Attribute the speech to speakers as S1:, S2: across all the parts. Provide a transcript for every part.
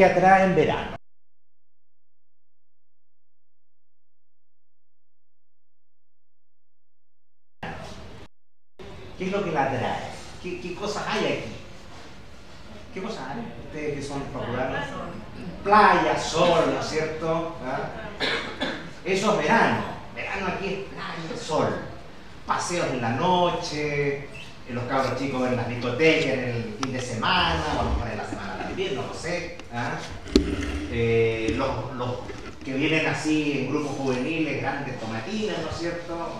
S1: que atrae en verano. ¿Qué es lo que la atrae? ¿Qué cosas hay aquí? ¿Qué cosas hay? Ustedes que son populares. Playa, sol, ¿no es cierto? ¿Ah? Eso es verano. Verano aquí es playa, sol. Paseos en la noche, los cabros chicos en las discotecas en el fin de semana, o a lo mejor en la semana también, no lo sé. ¿Ah? Los que vienen así en grupos juveniles, grandes tomatinas, ¿no es cierto?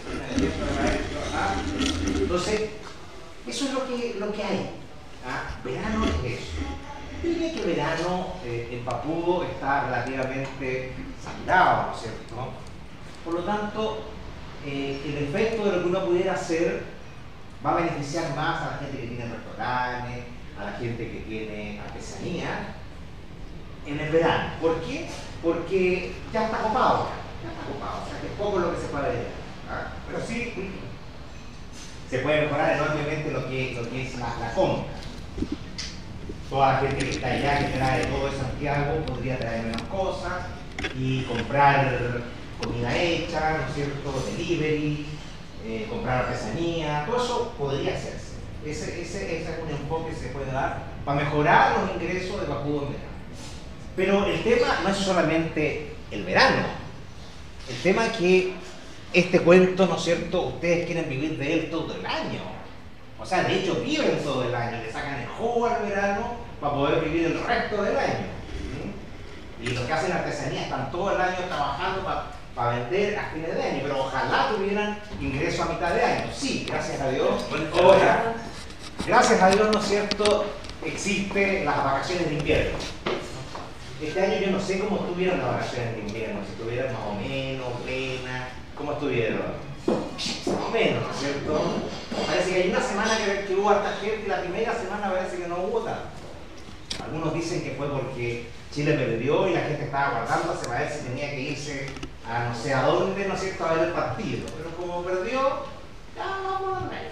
S1: ¿Ah? Entonces, eso es lo que hay. ¿Ah? Verano es eso. Yo diría que verano en Papudo está relativamente saturado, ¿no es cierto? Por lo tanto, el efecto de lo que uno pudiera hacer va a beneficiar más a la gente que tiene restaurantes, a la gente que tiene artesanía en el verano. ¿Por qué? Porque ya está copado, o sea que es poco lo que se puede ver. ¿Ah? Pero sí se puede mejorar enormemente lo que es la compra. Toda la gente que está allá, que trae todo de Santiago, podría traer menos cosas y comprar comida hecha, ¿no es cierto? Delivery, comprar artesanía, todo eso podría hacerse. Ese es un enfoque que se puede dar para mejorar los ingresos de Papudo en verano. Pero el tema no es solamente el verano. El tema es que este cuento, ¿no es cierto?, ustedes quieren vivir de él todo el año. O sea, de hecho viven todo el año, le sacan el jugo al verano para poder vivir el resto del año. Y los que hacen artesanía están todo el año trabajando para vender a fines de año, pero ojalá tuvieran ingreso a mitad de año. Sí, gracias a Dios. Ahora, gracias a Dios, ¿no es cierto?, existen las vacaciones de invierno. Este año yo no sé cómo estuvieron las vacaciones de invierno, si estuvieron más o menos, plena, ¿cómo estuvieron? Más o menos, ¿no es cierto? Parece que hay una semana que hubo harta gente y la primera semana parece que no hubo tanto. Algunos dicen que fue porque Chile perdió y la gente estaba guardándose para ver si tenía que irse a no sé a dónde, ¿no es cierto?, a ver el partido. Pero como perdió, ya vamos a ver.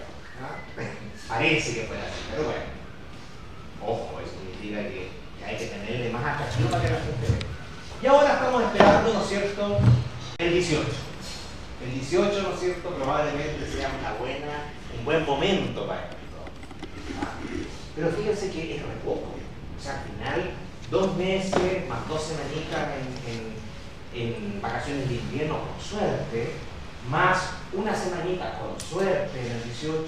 S1: Parece que fue así, pero bueno. Ojo, eso significa que hay que tenerle más atractivo para que la gente vea. Y ahora estamos esperando, ¿no es cierto?, el 18. El 18, ¿no es cierto?, probablemente sea un buen momento para esto. Pero fíjense que es re poco. O sea, al final, 2 meses más 2 semanitas en vacaciones de invierno, con suerte, más una semanita con suerte en el 18,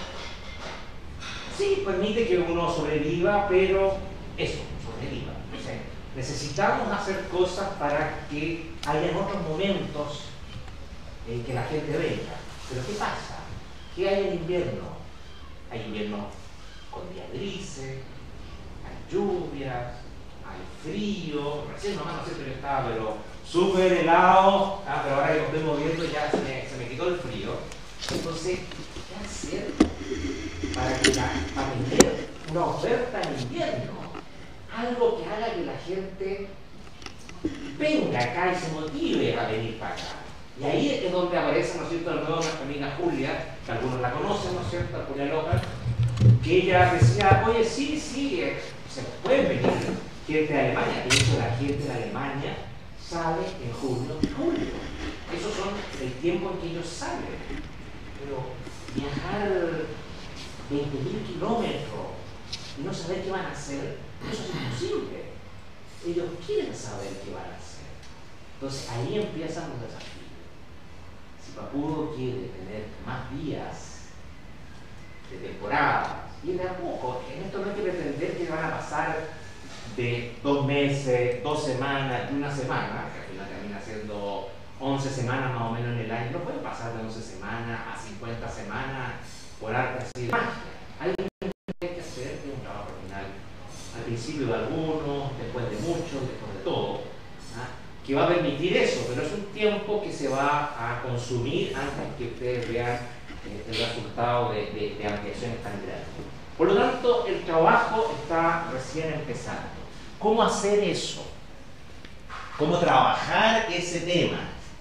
S1: sí, permite que uno sobreviva, pero eso, sobreviva. O sea, necesitamos hacer cosas para que haya otros momentos en que la gente venga. Pero ¿qué pasa? ¿Qué hay en invierno? Hay invierno con días grises, hay lluvias, hay frío. Recién nomás, no sé si yo estaba, pero súper helado, pero ahora que lo estoy moviendo ya se me quitó el frío. Entonces, ¿qué hacer para vender una oferta en invierno? Algo que haga que la gente venga acá y se motive a venir para acá. Y ahí es donde aparece, ¿no es cierto?, de nuevo nuestra amiga Julia, que algunos la conocen, ¿no es cierto?, Julia López, que ella decía, oye, sí, se puede venir gente de Alemania. De hecho, la gente de Alemania sale en junio y julio. Esos son el tiempo en que ellos salen. Pero viajar 20.000 kilómetros y no saber qué van a hacer, eso es imposible. Ellos quieren saber qué van a hacer. Entonces ahí empiezan los desafíos. Si Papudo quiere tener más días de temporada, y de a poco, en esto no hay que pretender que van a pasar de 2 meses, 2 semanas, de 1 semana, que al final termina siendo 11 semanas más o menos en el año. No pueden pasar de 11 semanas a 50 semanas por arte así de magia. Hay que hacer un trabajo final, al principio de algunos, después de muchos, después de todo, que va a permitir eso, pero es un tiempo que se va a consumir antes que ustedes vean el resultado de ampliaciones tan grandes. Por lo tanto, el trabajo está recién empezando. ¿Cómo hacer eso? ¿Cómo trabajar ese tema?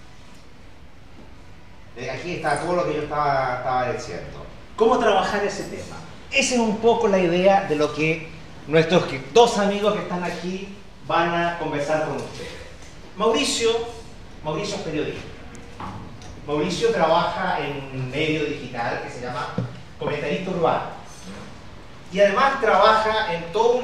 S1: Aquí está todo lo que yo estaba diciendo. ¿Cómo trabajar ese tema? Esa es un poco la idea de lo que nuestros dos amigos que están aquí van a conversar con ustedes. Mauricio es periodista. Mauricio trabaja en un medio digital que se llama Comentarista Urbano. Y además trabaja en toda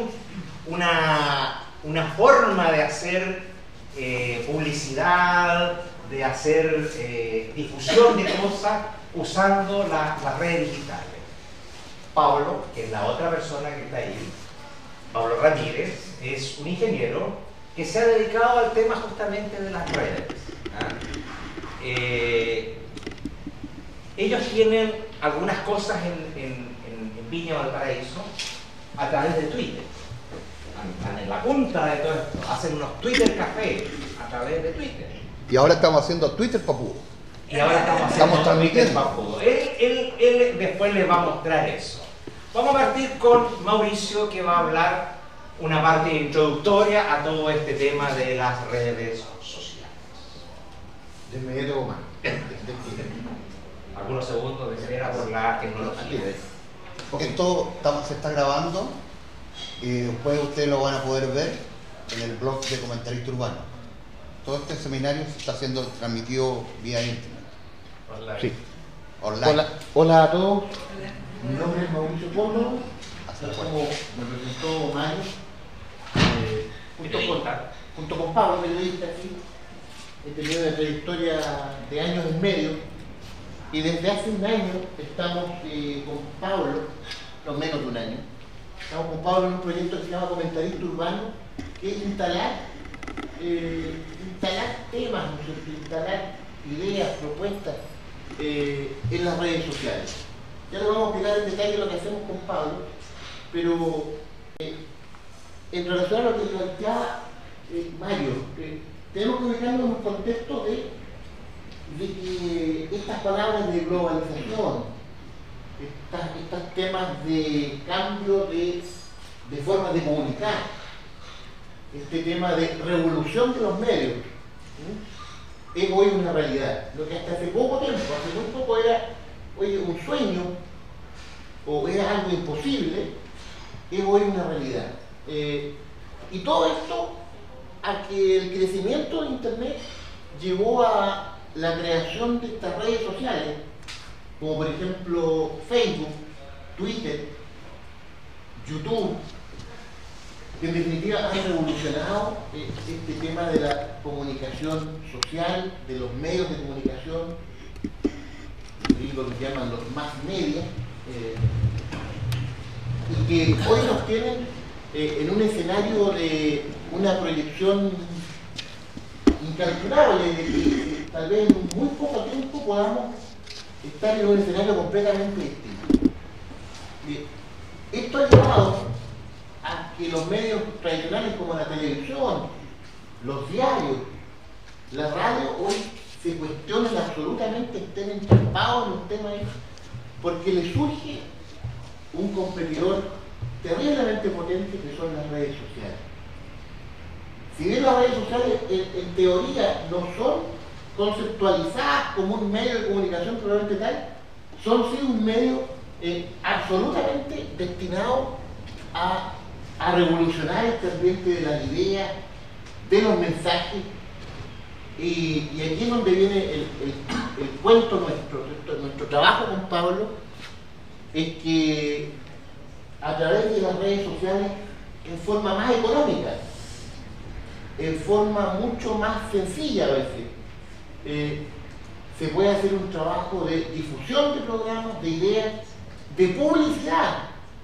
S1: una forma de hacer publicidad, de hacer difusión de cosas usando las redes digitales. Pablo, que es la otra persona que está ahí, Pablo Ramírez, es un ingeniero que se ha dedicado al tema justamente de las redes. Ellos tienen algunas cosas en Viña Valparaíso a través de Twitter. Están en la punta de todo esto. Hacen unos Twitter café a través de Twitter.
S2: Y ahora estamos haciendo Twitter papudo.
S1: Y ahora estamos haciendo Twitter
S2: transmitiendo.
S1: papudo. Él después les va a mostrar eso. Vamos a partir con Mauricio, que va a hablar una parte introductoria a todo este tema de las redes sociales.
S2: De inmediato más.
S1: Algunos segundos de espera por la tecnología.
S2: Esto se está grabando y después ustedes lo van a poder ver en el blog de Comentarista Urbano. Todo este seminario se está siendo transmitido vía internet.
S1: Online.
S2: Sí. Online.
S3: Hola a todos. Mi nombre es Mauricio Polo. Como me presentó Mario, junto con Pablo, periodista aquí, he tenido una trayectoria de años y medio. Y desde hace un año estamos con Pablo, no menos de un año, estamos con Pablo en un proyecto que se llama Comentarista Urbano, que es instalar temas, ¿no es cierto? Instalar ideas, propuestas en las redes sociales. Ya le vamos a explicar en detalle lo que hacemos con Pablo, pero en relación a lo que planteaba Mario, tenemos que ubicarnos en un contexto de que estas palabras de globalización, estos temas de cambio de formas de comunicar, este tema de revolución de los medios, es hoy una realidad. Lo que hasta hace poco tiempo, hace muy poco era un sueño o era algo imposible, es hoy una realidad. Y todo esto a que el crecimiento de Internet llevó a la creación de estas redes sociales, como por ejemplo Facebook, Twitter, YouTube, que en definitiva han revolucionado este tema de la comunicación social, de los medios de comunicación, lo que llaman los mass media, y que hoy nos tienen en un escenario de una proyección incalculable, de que tal vez en muy poco tiempo podamos estar en un escenario completamente distinto. Esto ha llevado a que los medios tradicionales como la televisión, los diarios, la radio, hoy se cuestionan absolutamente, estén entrampados en los temas, porque les surge un competidor terriblemente potente que son las redes sociales. Si bien las redes sociales en teoría no son conceptualizadas como un medio de comunicación probablemente tal, son sí un medio absolutamente destinado a revolucionar este ambiente de las ideas, de los mensajes, y aquí es donde viene el cuento nuestro trabajo con Pablo, es que a través de las redes sociales, en forma más económica, en forma mucho más sencilla a veces, se puede hacer un trabajo de difusión de programas, de ideas, de publicidad.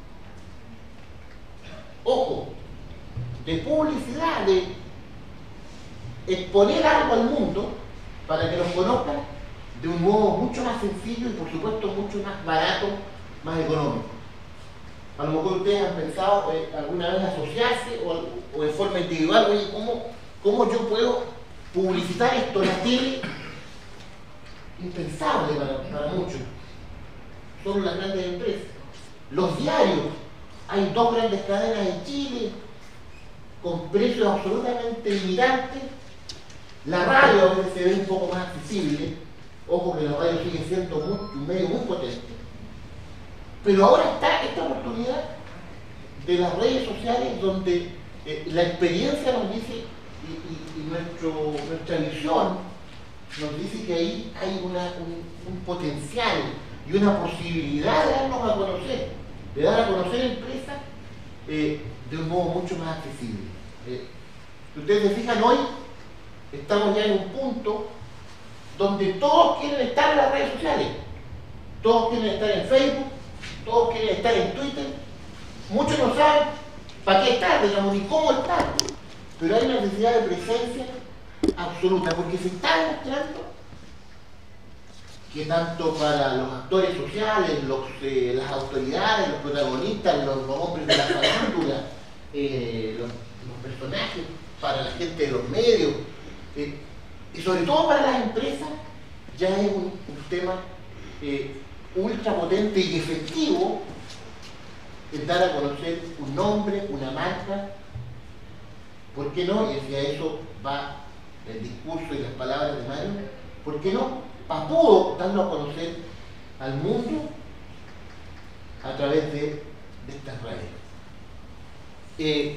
S3: Ojo, de publicidad, de exponer algo al mundo para que nos conozcan de un modo mucho más sencillo y por supuesto mucho más barato, más económico. A lo mejor ustedes han pensado alguna vez asociarse o en forma individual, oye, ¿cómo yo puedo publicitar esto en la tele? Impensable para muchos. Son las grandes empresas. Los diarios, hay dos grandes cadenas en Chile con precios absolutamente limitantes. La radio a veces se ve un poco más accesible. Ojo que la radio sigue siendo un medio muy potente. Pero ahora está esta oportunidad de las redes sociales donde la experiencia nos dice y nuestra visión nos dice que ahí hay un potencial y una posibilidad de darnos a conocer, de dar a conocer empresas de un modo mucho más accesible. Si ustedes se fijan, hoy estamos ya en un punto donde todos quieren estar en las redes sociales, todos quieren estar en Facebook, todos quieren estar en Twitter, muchos no saben para qué estar, digamos, ni cómo estar, pero hay una necesidad de presencia absoluta, porque se está demostrando que tanto para los actores sociales, las autoridades, los protagonistas, los hombres de la farándula, los personajes, para la gente de los medios, y sobre todo para las empresas, ya es un tema ultra potente y efectivo el dar a conocer un nombre, una marca. ¿Por qué no? Y hacia eso va el discurso y las palabras de Mario. ¿Por qué no? Pudo darlo a conocer al mundo a través de estas redes.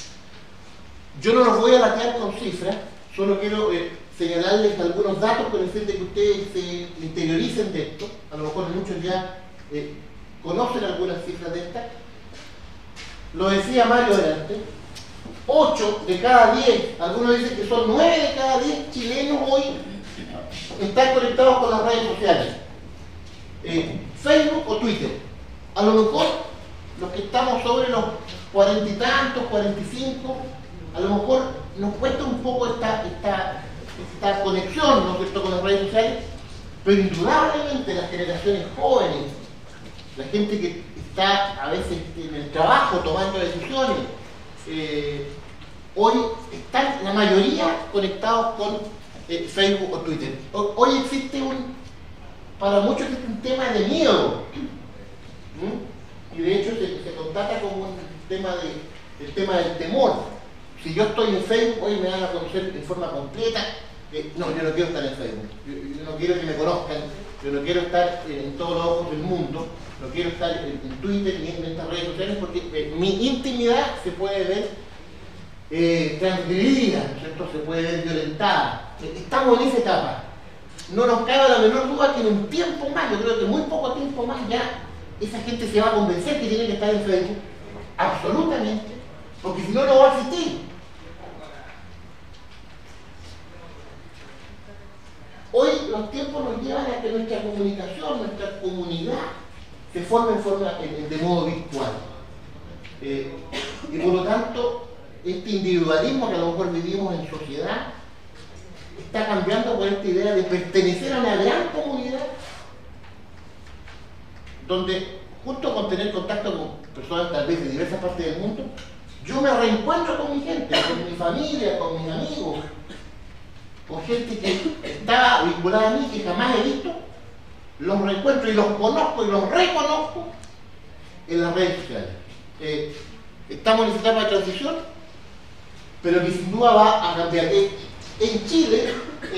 S3: Yo no los voy a latear con cifras, solo quiero señalarles algunos datos con el fin de que ustedes se interioricen de esto. A lo mejor muchos ya conocen algunas cifras de estas. Lo decía Mario delante, 8 de cada 10, algunos dicen que son 9 de cada 10 chilenos hoy están conectados con las redes sociales, Facebook o Twitter. A lo mejor los que estamos sobre los 40 y tantos, 45, a lo mejor nos cuesta un poco esta conexión, ¿no es cierto?, con las redes sociales, pero indudablemente las generaciones jóvenes, la gente que está a veces en el trabajo tomando decisiones, hoy están la mayoría conectados con Facebook o Twitter. Hoy existe para muchos existe un tema de miedo, y de hecho se contata como un tema el tema del temor. Si yo estoy en Facebook, hoy me van a conocer en forma completa. No, yo no quiero estar en Facebook, yo no quiero que me conozcan, yo no quiero estar en todos los ojos del mundo, no quiero estar en Twitter ni en estas redes sociales porque mi intimidad se puede ver transgredida, ¿no es cierto?, se puede ver violentada. Estamos en esa etapa. No nos cabe la menor duda que en un tiempo más, yo creo que muy poco tiempo más, ya esa gente se va a convencer que tiene que estar en Facebook, absolutamente, porque si no, no va a existir. Hoy los tiempos nos llevan a que nuestra comunicación, nuestra comunidad, se forme de modo virtual. Y por lo tanto, este individualismo que a lo mejor vivimos en sociedad está cambiando por esta idea de pertenecer a una gran comunidad, donde junto con tener contacto con personas tal vez de diversas partes del mundo, yo me reencuentro con mi gente, con mi familia, con mis amigos, con gente que está vinculada a mí, que jamás he visto, los reencuentro y los conozco y los reconozco en las redes sociales. Estamos en esta etapa de transición, pero que sin duda va a cambiar. En Chile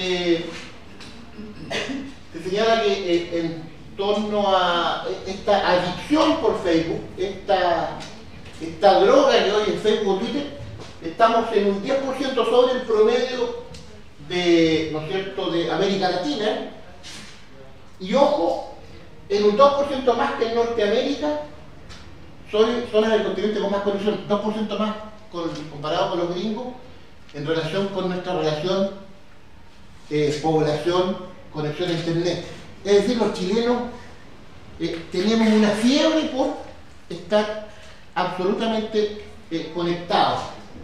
S3: se señala que en torno a esta adicción por Facebook, esta droga que hoy es Facebook o Twitter, estamos en un 10% sobre el promedio de, ¿no es cierto?, de América Latina, y ojo, en un 2% más que en Norteamérica, son zonas del continente con más conexión, 2% más comparado con los gringos, en relación con nuestra relación población, conexión a internet. Es decir, los chilenos tenemos una fiebre por estar absolutamente conectados.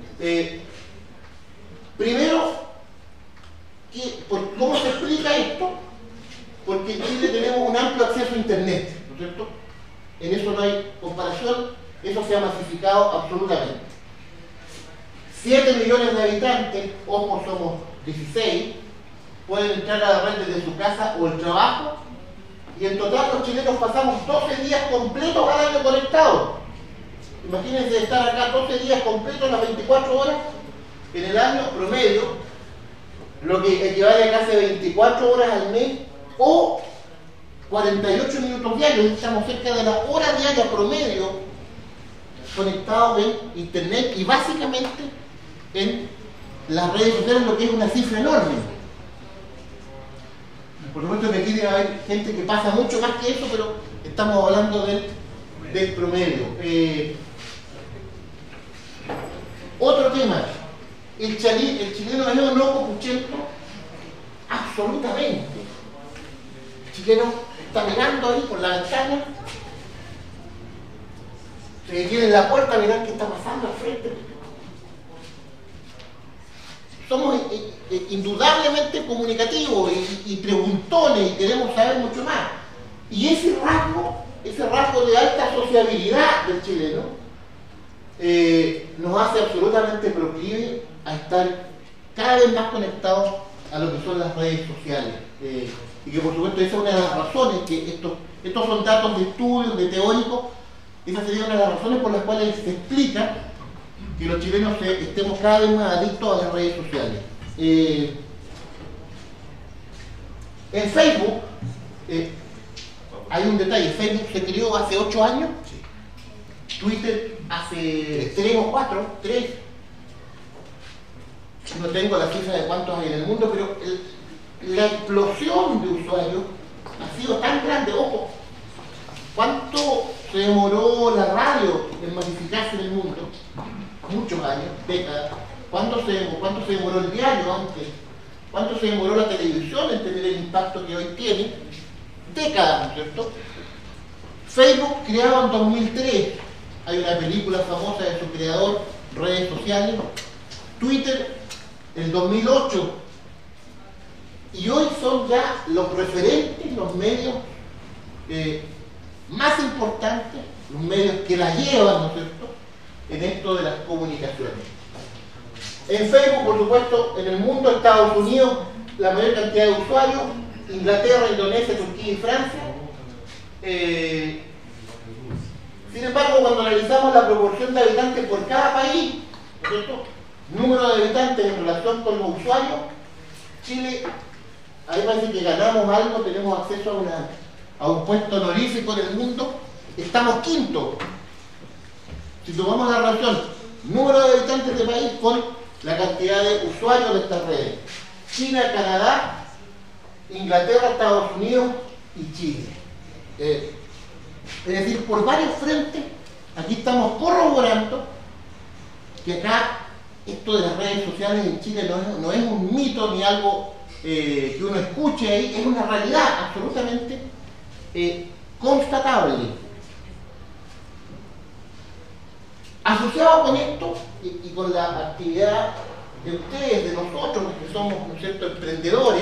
S3: Primero, ¿cómo se explica esto? Porque en Chile tenemos un amplio acceso a internet, ¿no es cierto? En eso no hay comparación, eso se ha masificado absolutamente. 7 millones de habitantes, ojo, somos 16, pueden entrar a la red desde su casa o el trabajo, y en total los chilenos pasamos 12 días completos al año conectados. Imagínense estar acá 12 días completos, las 24 horas en el año promedio, lo que equivale a casi 24 horas al mes o 48 minutos diarios. Estamos cerca de la hora diaria promedio conectados en internet y básicamente en las redes sociales, lo que es una cifra enorme. Por supuesto que aquí debe haber gente que pasa mucho más que eso, pero estamos hablando del promedio. Otro tema, el chileno medio no copuchento, absolutamente. El chileno está mirando ahí por la ventana, se detiene en la puerta a mirar qué está pasando al frente. Somos indudablemente comunicativos y preguntones y queremos saber mucho más. Y ese rasgo de alta sociabilidad del chileno nos hace absolutamente proclive a estar cada vez más conectados a lo que son las redes sociales. Y que por supuesto esa es una de las razones, que estos son datos de estudios, de teóricos, esa sería una de las razones por las cuales se explica que los chilenos estemos cada vez más adictos a las redes sociales. En Facebook hay un detalle, Facebook se creó hace 8 años, Twitter hace 3 o 4, 3. No tengo la cifra de cuántos hay en el mundo, pero la explosión de usuarios ha sido tan grande. Ojo, ¿cuánto se demoró la radio en masificarse en el mundo? Muchos años, décadas. ¿Cuánto se demoró el diario antes? ¿Cuánto se demoró la televisión en tener el impacto que hoy tiene? Décadas, ¿no es cierto? Facebook, creado en 2003, hay una película famosa de su creador, redes sociales. Twitter, en 2008, y hoy son ya los referentes, los medios más importantes, los medios que la llevan, ¿no es cierto?, en esto de las comunicaciones. En Facebook, por supuesto, en el mundo, Estados Unidos, la mayor cantidad de usuarios, Inglaterra, Indonesia, Turquía y Francia. Sin embargo, cuando analizamos la proporción de habitantes por cada país, ¿no es cierto?, número de habitantes en relación con los usuarios, Chile, ahí parece que ganamos algo, tenemos acceso a un puesto honorífico en el mundo, estamos quinto. Si tomamos la relación número de habitantes de país con la cantidad de usuarios de estas redes, China, Canadá, Inglaterra, Estados Unidos y Chile. Es decir, por varios frentes, aquí estamos corroborando que acá esto de las redes sociales en Chile no es un mito ni algo que uno escuche ahí, es una realidad absolutamente constatable. Asociado con esto y con la actividad de ustedes, de nosotros, que somos, ¿no es cierto?, emprendedores,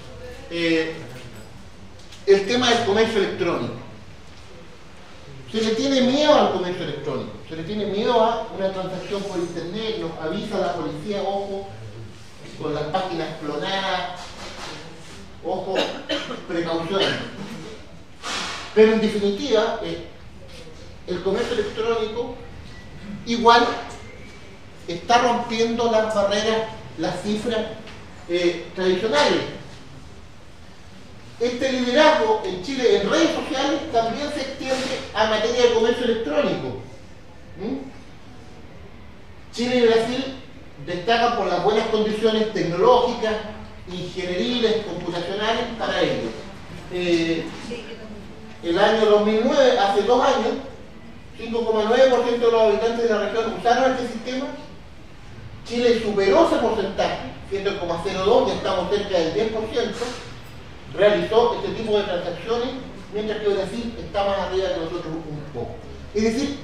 S3: el tema del comercio electrónico. Se le tiene miedo al comercio electrónico, se le tiene miedo a una transacción por internet, nos avisa la policía, ojo, con las páginas clonadas, ojo, precauciones. Pero en definitiva, el comercio electrónico igual está rompiendo las barreras, las cifras tradicionales. Este liderazgo en Chile en redes sociales también se extiende a materia de comercio electrónico. Chile y Brasil destacan por las buenas condiciones tecnológicas, ingenieriles, computacionales para ello. El año 2009, hace 2 años, 5,9% de los habitantes de la región usaron este sistema. Chile superó ese porcentaje, 7,02%, ya estamos cerca del 10%. Realizó este tipo de transacciones, mientras que Brasil está más arriba que nosotros un poco. Es decir,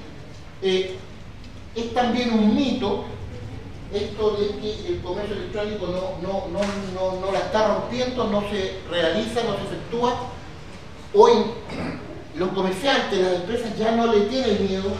S3: es también un mito esto de que el comercio electrónico no la está rompiendo, no se realiza, no se efectúa. Hoy los comerciantes, las empresas ya no le tienen miedo,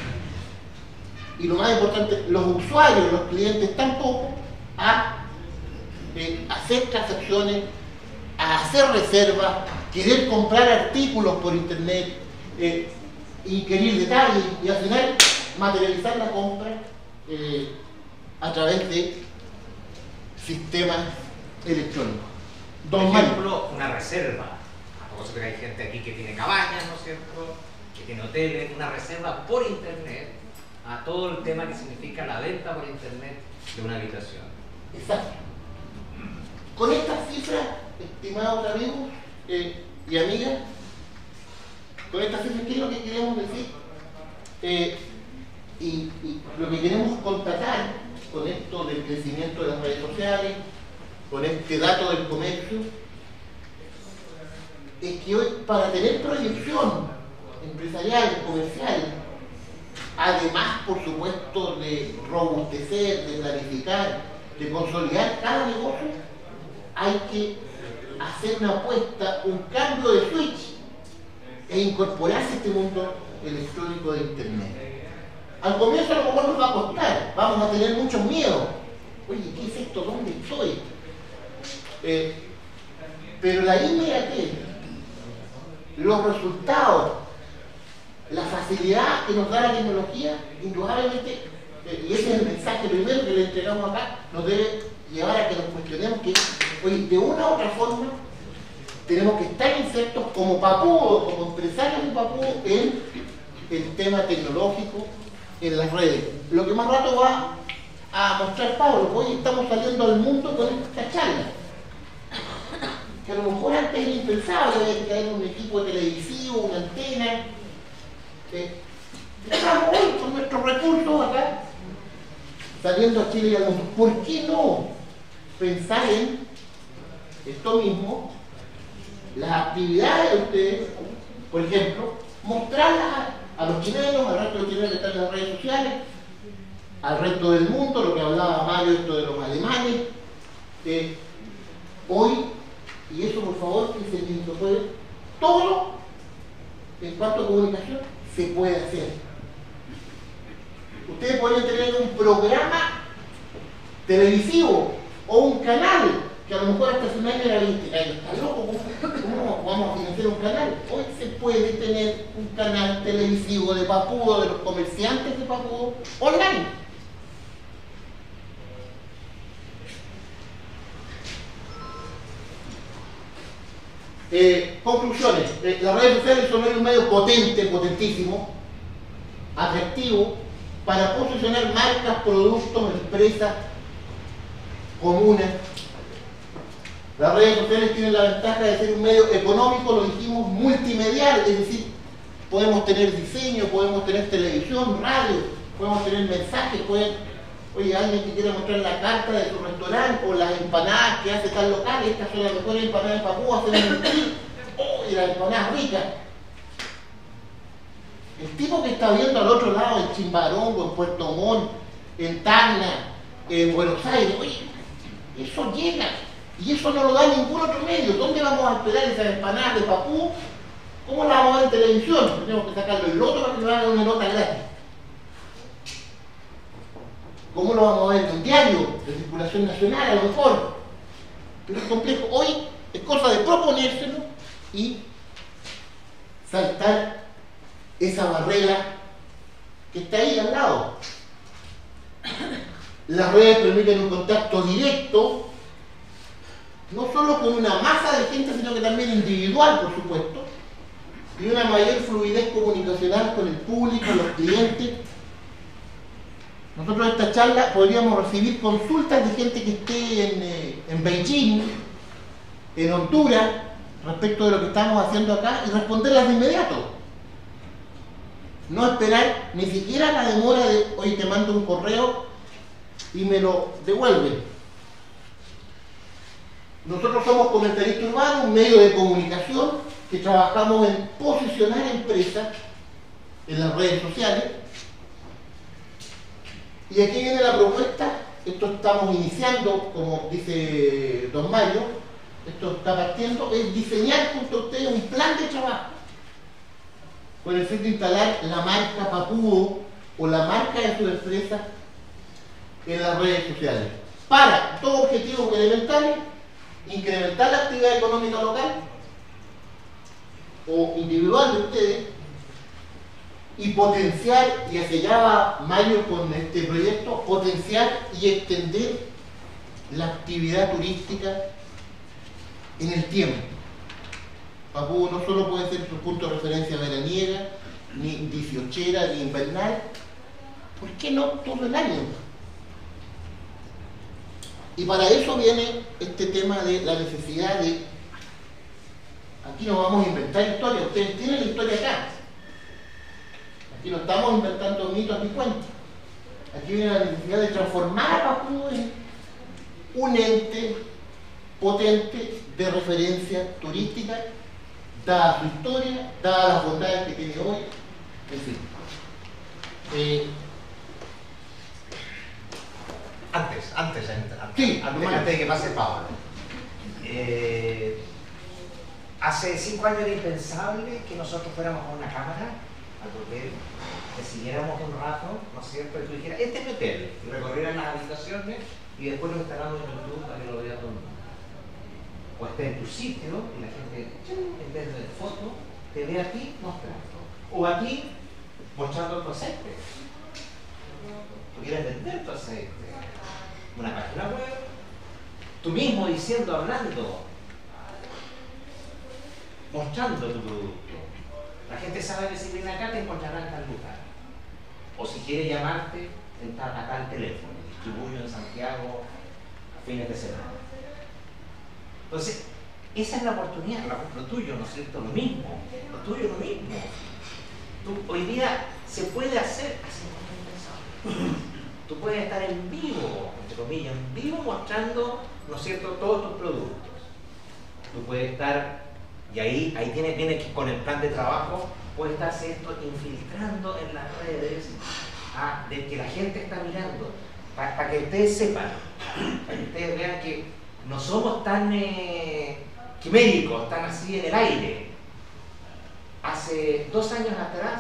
S3: y lo más importante, los usuarios, los clientes tampoco, a hacer transacciones, a hacer reservas, querer comprar artículos por internet, inquirir detalles y al final materializar la compra a través de sistemas electrónicos.
S1: Por ejemplo, una reserva. A propósito que hay gente aquí que tiene cabañas, ¿no es cierto?, que tiene hoteles, una reserva por internet
S4: a todo el tema que significa la venta por internet de una habitación.
S3: Exacto. Con estas cifras, estimados amigos y amigas, con estas cifras, ¿qué es lo que queremos decir? Y lo que queremos constatar con esto del crecimiento de las redes sociales, con este dato del comercio, es que hoy, para tener proyección empresarial, comercial, además, por supuesto, de robustecer, de planificar, de consolidar cada negocio, hay que hacer una apuesta, un cambio de switch e incorporarse a este mundo electrónico de Internet. Al comienzo a lo mejor nos va a costar, vamos a tener muchos miedos. Oye, ¿qué es esto? ¿Dónde estoy? Pero la inmediatez, los resultados, la facilidad que nos da la tecnología, indudablemente, y ese es el mensaje primero que le entregamos acá, nos debe llevar a que nos cuestionemos que, oye, de una u otra forma, tenemos que estar insertos como Papúo, como empresarios de Papúo, en el tema tecnológico, en las redes. Lo que más rato va a mostrar Pablo, hoy estamos saliendo al mundo con esta charla, que a lo mejor antes era impensable, había que traer un equipo televisivo, una antena. Estamos hoy con nuestros recursos acá, saliendo a Chile y al mundo. ¿Por qué no pensar en esto mismo, las actividades de ustedes, por ejemplo, mostrarlas a los chilenos, al resto de los chilenos que están en las redes sociales, al resto del mundo, lo que hablaba Mario, esto de los alemanes, hoy, y eso por favor, que se puede, todo en cuanto a comunicación se puede hacer. Ustedes podrían tener un programa televisivo o un canal, que a lo mejor hasta hace un año era 20 años. ¿Está loco? ¿Cómo vamos a financiar un canal? Hoy se puede tener un canal televisivo de Papúo, de los comerciantes de Papúo, online. Conclusiones. Las redes sociales son hoy un medio potente, potentísimo, atractivo, para posicionar marcas, productos, empresas comunes. Las redes sociales tienen la ventaja de ser un medio económico, lo dijimos, multimedial, es decir, podemos tener diseño, podemos tener televisión, radio, podemos tener mensajes, oye, alguien que quiera mostrar la carta de su restaurante o las empanadas que hace tal local, estas son las mejores empanadas de Papúa, hacen un mentir, oye, las empanadas ricas. El tipo que está viendo al otro lado, en Chimbarongo, en Puerto Montt, en Tacna, en Buenos Aires, oye, eso llega. Y eso no lo da ningún otro medio. ¿Dónde vamos a esperar esas empanadas de Papú? ¿Cómo las vamos a ver en televisión? Tenemos que sacarlo el loto para que nos hagan una nota gratis. ¿Cómo lo vamos a ver en un diario de circulación nacional a lo mejor? Pero es complejo. Hoy es cosa de proponérselo y saltar esa barrera que está ahí al lado. Las redes permiten un contacto directo, no solo con una masa de gente, sino que también individual, por supuesto, y una mayor fluidez comunicacional con el público, los clientes. Nosotros en esta charla podríamos recibir consultas de gente que esté en Beijing, en Honduras, respecto de lo que estamos haciendo acá, y responderlas de inmediato. No esperar ni siquiera la demora de, oye, te mando un correo y me lo devuelve. Nosotros somos Comentarista Urbano, un medio de comunicación que trabajamos en posicionar empresas en las redes sociales. Y aquí viene la propuesta, esto estamos iniciando, como dice don Mario, esto está partiendo, es diseñar junto a ustedes un plan de trabajo con el fin de instalar la marca Papúo o la marca de su empresa en las redes sociales. Para dos objetivos elementales: incrementar la actividad económica local o individual de ustedes y potenciar, y hacia allá va Mario con este proyecto, potenciar y extender la actividad turística en el tiempo. Papúo no solo puede ser su punto de referencia veraniega, ni 18era, ni invernal, ¿por qué no todo el año? Y para eso viene este tema de la necesidad de, aquí no vamos a inventar historia, ustedes tienen la historia acá. Aquí no estamos inventando mitos ni cuentos. Aquí viene la necesidad de transformar a Papudo en un ente potente de referencia turística, dada su historia, dadas las bondades que tiene hoy, en fin.
S1: Antes
S3: Sí,
S1: de que pase Pablo. Hace 5 años era impensable que nosotros fuéramos a una cámara, al hotel, que siguiéramos un rato, ¿no es cierto? Y tú dijeras, este es mi hotel, y recorrieran las habitaciones y después lo instalamos en YouTube para que lo vea todo el mundo. O esté en tu sitio y la gente, en vez de foto, te ve a ti mostrando. O a ti mostrando tu aceite. Tú quieres vender tu aceite. Una página web, tú mismo diciendo, hablando, mostrando tu producto. La gente sabe que si viene acá te encontrará en tal lugar. O si quiere llamarte a tal teléfono, distribuyo en Santiago a fines de semana. Entonces, esa es la oportunidad, lo tuyo, ¿no es cierto? Lo mismo, lo tuyo lo mismo. Hoy día se puede hacer así como pensado. Tú puedes estar en vivo, entre comillas, en vivo mostrando, ¿no es cierto?, todos tus productos. Tú puedes estar, y ahí viene que con el plan de trabajo, puede estarse esto infiltrando en las redes, de que la gente está mirando, para que ustedes sepan, para que ustedes vean que no somos tan quiméricos, tan así en el aire. Hace 2 años atrás,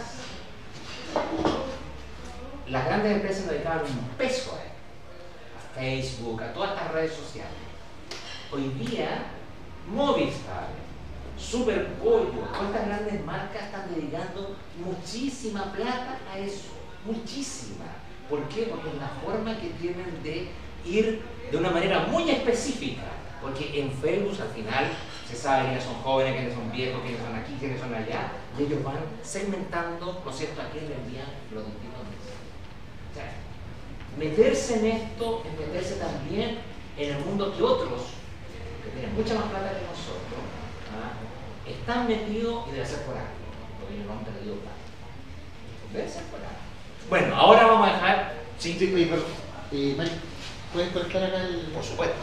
S1: las grandes empresas dedicaban un peso a Facebook, a todas estas redes sociales. Hoy día, Movistar, Superpollo, todas estas grandes marcas están dedicando muchísima plata a eso, muchísima. ¿Por qué? Porque es la forma que tienen de ir de una manera muy específica, porque en Facebook al final se sabe quiénes son jóvenes, quiénes son viejos, quiénes son aquí, quiénes son allá, y ellos van segmentando, ¿no es cierto?, a quién le envían los distintos mensajes. O sea, meterse en esto es meterse también en el mundo que otros, que tienen mucha más plata que nosotros, están metidos y debe ser por algo, porque ellos no han perdido plata. Debe ser por algo. Bueno, ahora vamos a dejar...
S3: Sí, Mari, ¿puedes colocar acá el...?
S1: Por supuesto.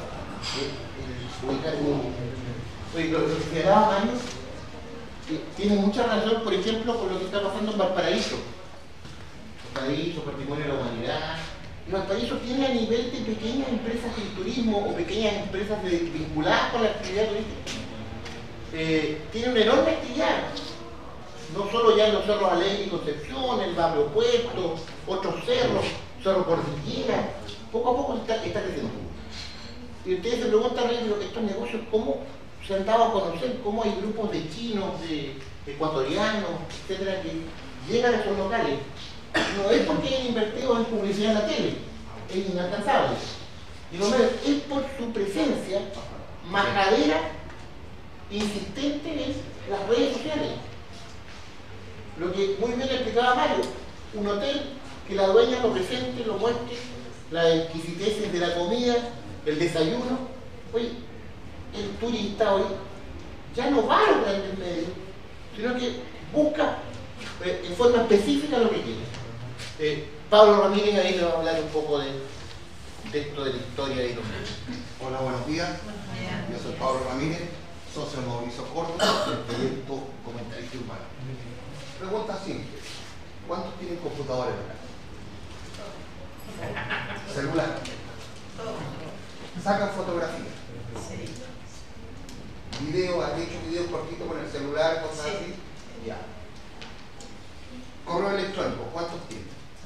S3: Lo que señalaba Mario tiene mucha razón, por ejemplo, con lo que está pasando en Valparaíso. Valparaíso, Patrimonio de la Humanidad. Y Valparaíso tiene a nivel de pequeñas empresas del turismo o pequeñas empresas vinculadas con la actividad turística. Tiene una enorme actividad. No solo ya en los cerros Alegre y Concepción, el barrio Puerto, otros cerros, Cerro Cordillera, poco a poco está creciendo. Y ustedes se preguntan, estos negocios, ¿cómo se han dado a conocer? ¿Cómo hay grupos de chinos, de ecuatorianos, etcétera, que llegan a esos locales? No es porque hayan invertido en publicidad en la tele, es inalcanzable. Y lo menos es por su presencia majadera, insistente en las redes sociales. Lo que muy bien explicaba Mario, un hotel que la dueña lo presente, lo muestre, las exquisiteces de la comida, el desayuno. Oye, el turista hoy ya no va a los grandes medios, sino que busca en forma específica lo que quiere. Pablo Ramírez ahí le va a hablar un poco de esto de la historia de los medios.
S2: Hola, buenos días. Yo soy Pablo Ramírez, socio de Mauricio Córdoba, del proyecto Comentarista Urbano. Pregunta simple: ¿cuántos tienen computadores acá? Celular. ¿Sacan fotografías? Video, ¿has hecho videos cortitos con el celular, cosas así? Ya. Correo electrónico, ¿cuántos tienen?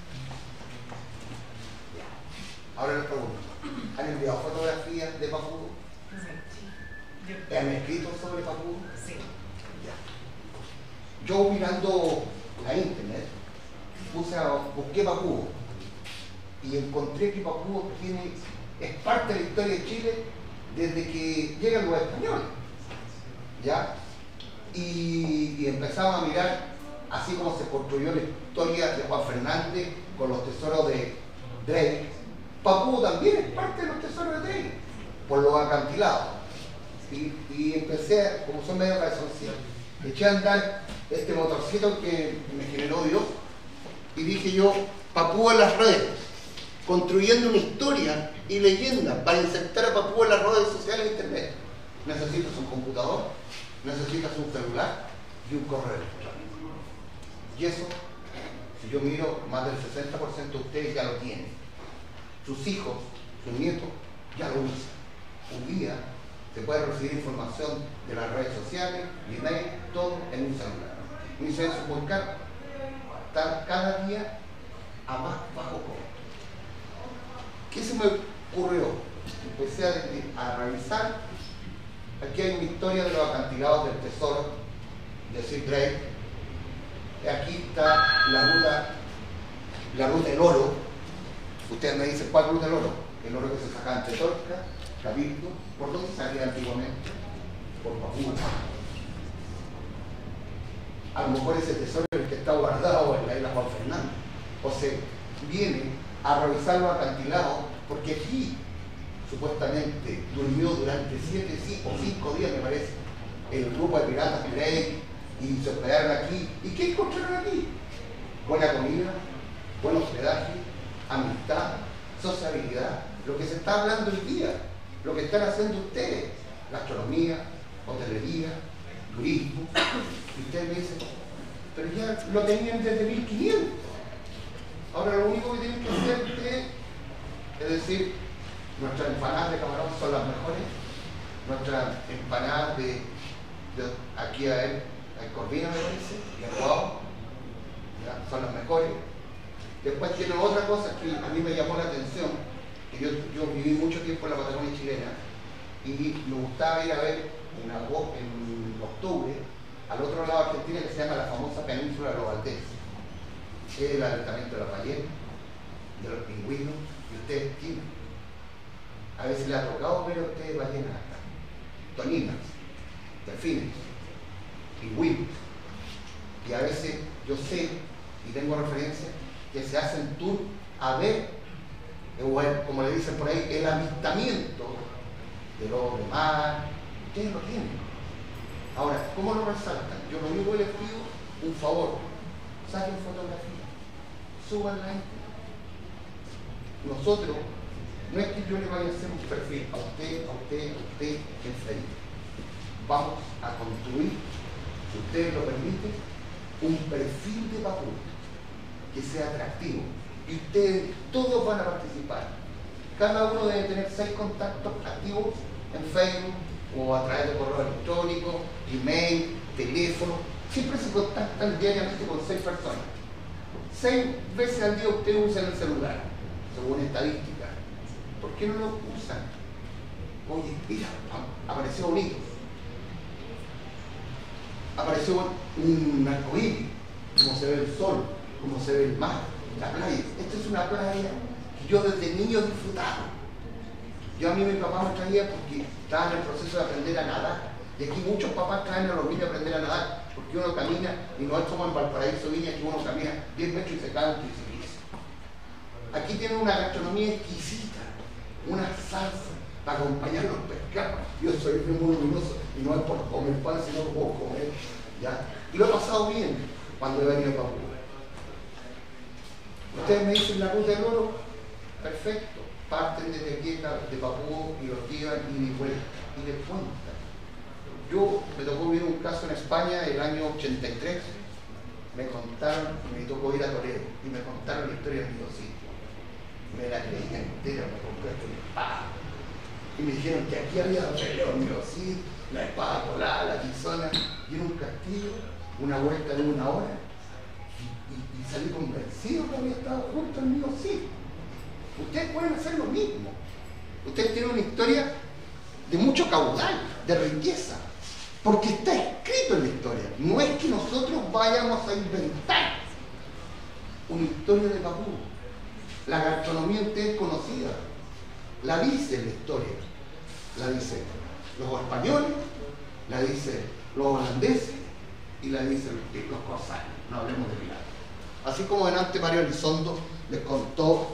S2: Ya. Ahora les pregunto: ¿han enviado fotografías de Papudo? Sí. ¿Han escrito sobre Papudo?
S5: Sí.
S2: Ya. Yo mirando la internet, busqué Papudo y encontré que Papudo es parte de la historia de Chile desde que llegan los españoles, ¿ya? Y empezamos a mirar así como se construyó la historia de Juan Fernández con los tesoros de Drake, Papúa también es parte de los tesoros de Drake, por los acantilados. Y empecé, como son medio cabezoncillos, eché a andar este motorcito que me generó Dios, y dije yo, Papúa en las redes, construyendo una historia y leyenda para insertar a Papúa en las redes sociales e internet. Necesitas un computador, necesitas un celular y un correo electrónico. Y eso, si yo miro, más del 60% de ustedes ya lo tienen. Sus hijos, sus nietos, ya lo usan. Un día se puede recibir información de las redes sociales, de email, todo en un celular. Un censo volcán está cada día a más bajo costo. ¿Qué se me ocurrió? Empecé a revisar. Aquí hay una historia de los acantilados del tesoro de Sir Drake. Aquí está la ruta del oro. Ustedes me dicen, ¿cuál ruta del oro? El oro que se sacaba en Tetorca, Cabildo. ¿Por dónde salía antiguamente? Por Papúa. A lo mejor ese tesoro es el que está guardado en la isla Juan Fernando. O sea, viene a revisar los acantilados porque aquí supuestamente durmió durante 7 o 5 días, me parece, el grupo de piratas Drake, y se hospedaron aquí. ¿Y qué encontraron aquí? Buena comida, buen hospedaje, amistad, sociabilidad, lo que se está hablando hoy día, lo que están haciendo ustedes, gastronomía, hotelería, turismo. Y ustedes me dicen, pero ya lo tenían desde 1500. Ahora lo único que tienen que hacer ustedes es decir, nuestras empanadas de camarón son las mejores, nuestras empanadas de aquí a él, al Corvino me parece, y al Guau, son las mejores. Después tienen otra cosa que a mí me llamó la atención, que yo viví mucho tiempo en la Patagonia chilena y me gustaba ir a ver en octubre al otro lado de Argentina, que se llama la famosa península de los Valdés, que es el alertamiento de las ballenas, de los pingüinos, y ustedes tienen. A veces les ha tocado ver a ustedes ballenas, toninas, delfines, pingüinos. Y a veces yo sé, y tengo referencias, que se hacen tour a ver, como le dicen por ahí, el avistamiento de los de mar. Ustedes lo tienen. Ahora, ¿cómo lo resaltan? Yo lo único que les pido, un favor, saquen fotografía, súbanla a internet. Nosotros, no es que yo le vaya a hacer un perfil a usted en Facebook. Vamos a construir, si ustedes lo permiten, un perfil de Papúa que sea atractivo. Y ustedes todos van a participar. Cada uno debe tener 6 contactos activos en Facebook o a través de correo electrónico, email, teléfono. Siempre se contactan diariamente con 6 personas. 6 veces al día ustedes usan el celular, según estadística. ¿Por qué no lo usan? Oye, mira, apareció bonito. Apareció un arcoíris, como se ve el sol, como se ve el mar, la playa. Esta es una playa que yo desde niño disfrutaba. Yo a mí mi papá me traía porque estaba en el proceso de aprender a nadar. Y aquí muchos papás traen a los niños a aprender a nadar, porque uno camina, y no es como en Valparaíso, Viña, que uno camina 10 metros y se cae un precipicio. Aquí tienen una gastronomía exquisita, una salsa para acompañar los pescados. Yo soy muy orgulloso, y no es por comer pan, sino por comer, ¿ya? Y lo he pasado bien cuando he venido a Papúa. Ustedes me dicen la ruta del oro, perfecto. Parten desde aquí de Papúa y los llevan y les cuentan. Yo me tocó vivir un caso en España el año 83, me contaron, me tocó ir a Toledo y me contaron la historia del Diosito. Me la creí entera, me compré esta espada. Y me dijeron que aquí había un Diosito, la espada colada, la tizona, y en un castillo, una vuelta de 1 hora, y salí convencido que había estado junto al Diosito. Ustedes pueden hacer lo mismo. Ustedes tienen una historia de mucho caudal, de riqueza, porque está escrito en la historia. No es que nosotros vayamos a inventar una historia de Papúa. La gastronomía es conocida, la dice la historia, la dicen los españoles, la dicen los holandeses y la dicen los corsarios. No hablemos de piratas. Así como delante Mario Elizondo les contó.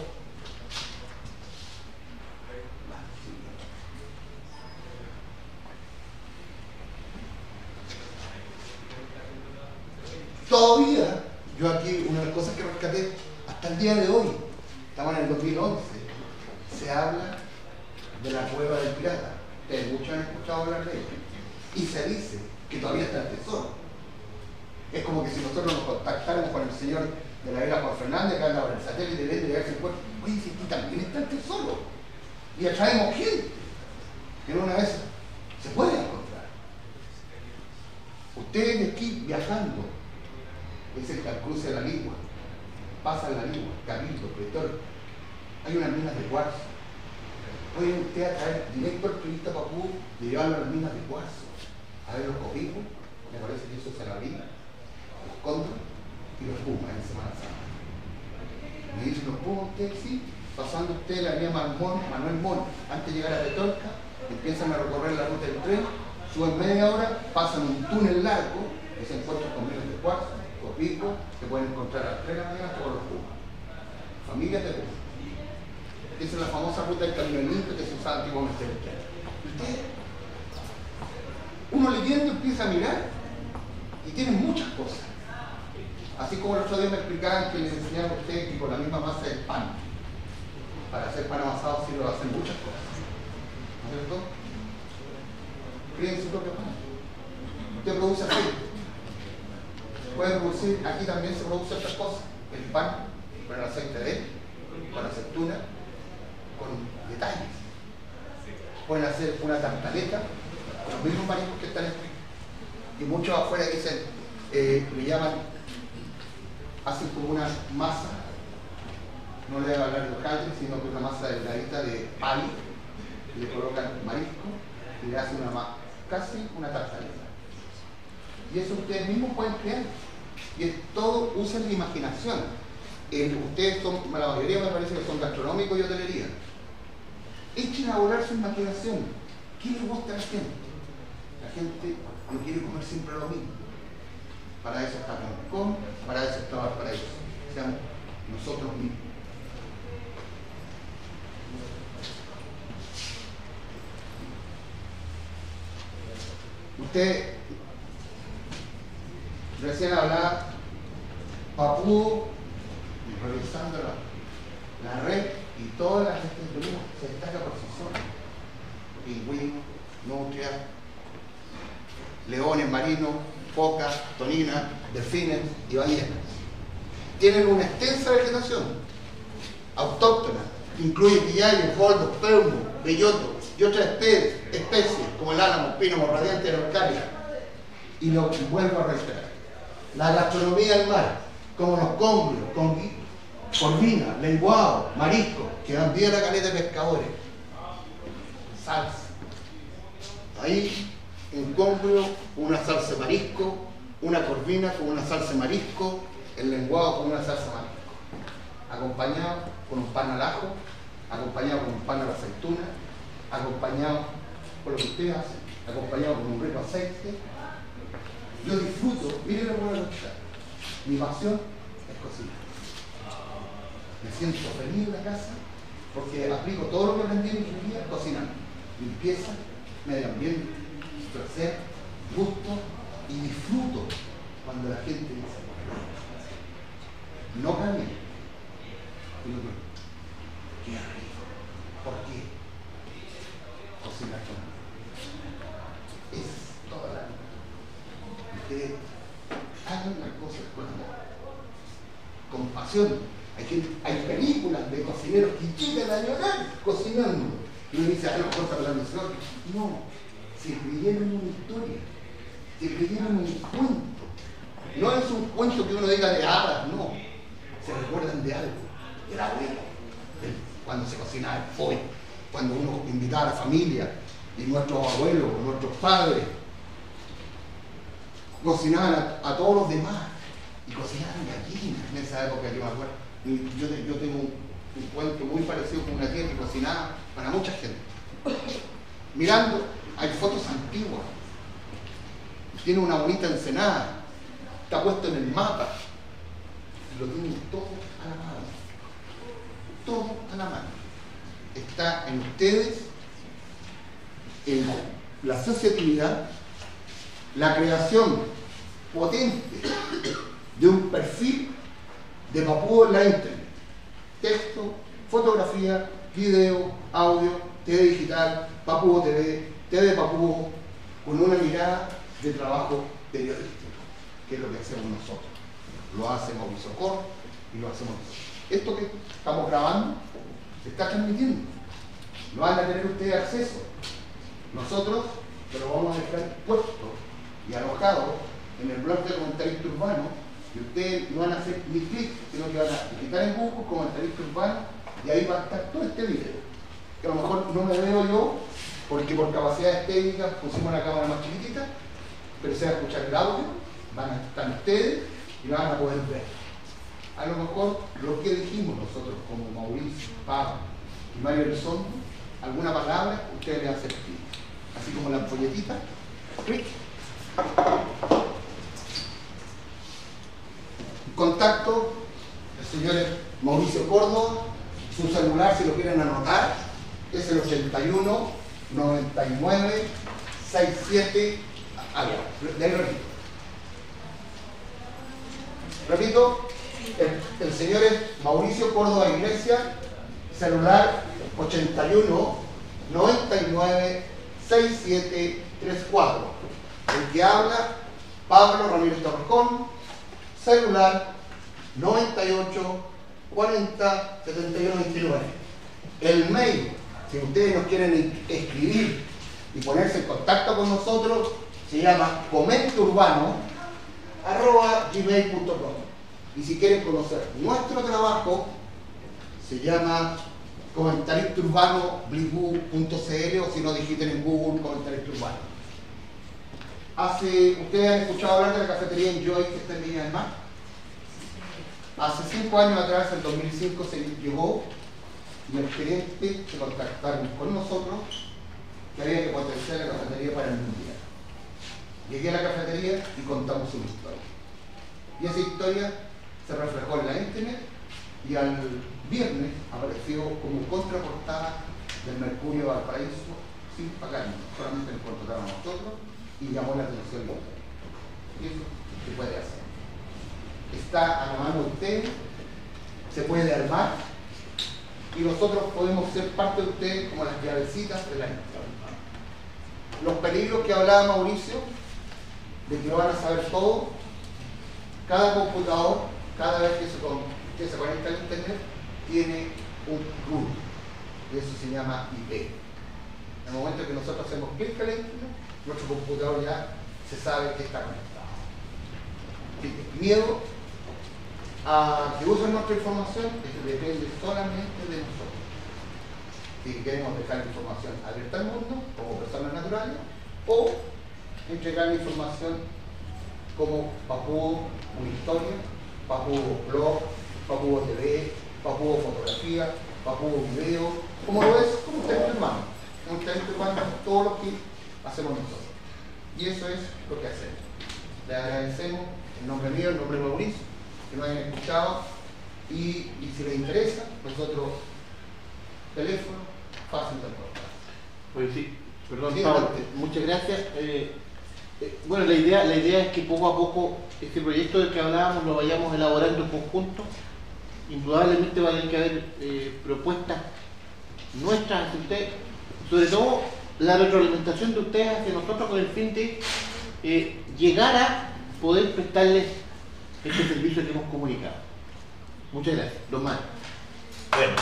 S2: Todavía, yo aquí, una de las cosas que rescaté, hasta el día de hoy, estamos en el 2011, se habla de la cueva del pirata. Ustedes muchos han escuchado hablar de ella. Y se dice que todavía está el tesoro. Es como que si nosotros nos contactáramos con el señor de la era Juan Fernández, que anda por el satélite de llegarse al puerto. Oye, si aquí también está el tesoro. Y atraemos gente. Que en una vez se puede encontrar. Ustedes de aquí viajando, es el cruce de la Ligua, pasa la Ligua, Cabildo, Pretorio, hay unas minas de cuarzo. Pueden ustedes atraer directo al turista papú de llevarlo a las minas de cuarzo, a ver los copicos, me parece que eso se la vi, los cóndores y los pumas en Semana Santa. Me dicen los pumas, ustedes sí, pasando ustedes la vía Manuel Mon, antes de llegar a Petorca, empiezan a recorrer la ruta del tren, suben media hora, pasan un túnel largo, que se encuentran con minas de cuarzo, copicos, que pueden encontrar a las 3 de la mañana todos los pumas. Familias de pumas. Esa es la famosa ruta del camino limpio que se usaba antiguamente en el tren. Uno leyendo empieza a mirar y tiene muchas cosas. Así como el otro día me explicaban que les enseñaron a ustedes que con la misma masa del pan, para hacer pan amasado sirve para hacer muchas cosas. ¿No es cierto? Críen su propio pan. Usted produce aceite. Puede producir, aquí también se produce otras cosas. El pan con el aceite de él, con aceituna, con detalles. Pueden hacer una tartaleta con los mismos mariscos que están escritos. Y muchos afuera dicen, le llaman, hacen como una masa, no le voy a hablar de hojaldre, sino que una masa delgadita de pali, le colocan marisco y le hacen casi una tartaleta. Y eso ustedes mismos pueden crear. Y es todo, usen la imaginación. Ustedes son, la mayoría me parece que son gastronómicos y hotelería. Echen a volar su imaginación. ¿Qué le gusta a la gente? La gente no quiere comer siempre lo mismo. Para eso está Cancún, para eso está Valparaíso. Seamos nosotros mismos. Usted recién hablaba Papú, revisando la red y todas las gente que tenemos se destaca por sí sola. Pingüinos, nutrias, leones marinos, focas, toninas, delfines y ballenas. Tienen una extensa vegetación autóctona que incluye quillayes, boldos, peumos, bellotos y otras especies como el álamo, pino, radiante y araucaria. Y lo vuelvo a reiterar. La gastronomía del mar, como los congrios, corvina, lenguado, marisco, que dan bien a la caleta de pescadores. Salsa. Ahí, en congrio, una salsa de marisco, una corvina con una salsa de marisco, el lenguado con una salsa de marisco. Acompañado con un pan al ajo, acompañado con un pan a la aceituna, acompañado por lo que ustedes hacen, acompañado con un rico aceite. Yo disfruto, miren lo que voy a contar. Mi pasión es cocinar. Me siento feliz en la casa porque aplico todo lo que aprendí en ingeniería cocinando. Limpieza, medio ambiente, placer, gusto y disfruto cuando la gente dice no cambia. Digo, qué rico. ¿Por qué? Cocinar con amor. Es toda la vida. Ustedes hagan las cosas con amor, con pasión. Hay películas de cocineros que llegan a llorar cocinando. Y uno dice, lo mejor para la misión. No, se creyeron una historia, se creyeron un cuento. No es un cuento que uno diga de hadas, no. Se recuerdan de algo, del abuelo, cuando se cocinaba el pollo, cuando uno invitaba a la familia y nuestros abuelos, nuestros padres cocinaban a todos los demás y cocinaban gallinas en esa época. Yo me acuerdo, yo tengo un cuento muy parecido con una tía que cocinaba para mucha gente. Mirando, hay fotos antiguas, tiene una bonita ensenada, está puesto en el mapa, lo tienen todo a la mano. todo a la mano. Está en ustedes, en la asociatividad, la creación potente de un perfil de Papúo en la internet. Texto, fotografía, video, audio, TV digital, Papúo TV, TV Papúo, con una mirada de trabajo periodístico, que es lo que hacemos nosotros. Lo hace Mauricio Cor y lo hacemos nosotros. Esto que estamos grabando se está transmitiendo. No van a tener ustedes acceso. Nosotros se lo vamos a dejar puesto y alojado en el blog de comentarista urbano, y ustedes no van a hacer ni clic, sino que van a digitar en Google comentarista urbano y ahí va a estar todo este video. Que a lo mejor no me veo yo, porque por capacidades técnicas pusimos la cámara más chiquitita, pero se va a escuchar el audio, van a estar ustedes y lo van a poder ver. A lo mejor lo que dijimos nosotros como Mauricio, Pablo y Mario Elizondo, alguna palabra ustedes le hacen clic. Así como la folletita, clic. Contacto, el señor Mauricio Córdoba, su celular si lo quieren anotar, es el 81 99 67, de ahí repito. Repito, el señor es Mauricio Córdoba Iglesia, celular 81 99 6734. El que habla, Pablo Ramírez Torrejón, celular 98 40 71 29. El mail, si ustedes nos quieren escribir y ponerse en contacto con nosotros, se llama comenturbano@gmail.com. Y si quieren conocer nuestro trabajo, se llama comentaristaurbano.blibu.cl, o si no, digiten en Google comentarista urbano. ¿Ustedes han escuchado hablar de la cafetería Enjoy que está en Viña del Mar? Hace 5 años atrás, en 2005, se llegó y el gerente se contactaron con nosotros que había que potenciar la cafetería para el mundial. Llegué a la cafetería y contamos una historia. Y esa historia se reflejó en la internet y al viernes apareció como contraportada del Mercurio Valparaíso sin pagarnos, solamente nos contrataron a nosotros y llamó la atención de ustedes. Y eso se puede hacer. Está a la mano de ustedes, se puede armar y nosotros podemos ser parte de ustedes como las llavecitas de la internet. Los peligros que hablaba Mauricio, de que van a saber todo, cada computador, cada vez que se conecta al internet, tiene un root, y eso se llama IP. En el momento que nosotros hacemos clic al internet, nuestro computador ya se sabe que está conectado. Miedo a que usen nuestra información, eso depende solamente de nosotros. Si queremos dejar la información abierta al mundo, como personas naturales, o entregar la información como Papúo, una historia, Papúo blog, Papúo TV, Papúo fotografía, Papúo video, como lo es como un talento humano. Un talento humano es todo lo que hacemos nosotros. Y eso es lo que hacemos. Le agradecemos en nombre mío, en nombre de Mauricio, que nos hayan escuchado y si les interesa, nosotros, teléfono, fácil de encontrar.
S3: Pues sí, perdón,
S2: Sí,
S3: Pablo,
S2: adelante.
S3: muchas gracias. Bueno, la idea es que poco a poco este proyecto del que hablábamos lo vayamos elaborando en conjunto. Indudablemente va a tener que haber propuestas nuestras hacia ustedes, sobre todo la retroalimentación de ustedes hacia nosotros con el fin de llegar a poder prestarles este servicio que hemos comunicado. Muchas gracias. Don Mario.
S1: Bueno.